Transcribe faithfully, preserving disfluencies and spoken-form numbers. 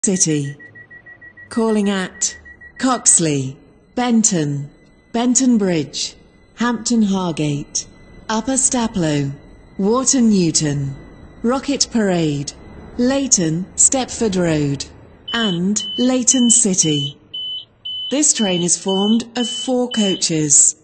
City. Calling at Coxley, Benton, Benton Bridge, Hampton Hargate, Upper Staplow, Wharton Newton, Rocket Parade, Leighton Stepford Road, and Leighton City. This train is formed of four coaches.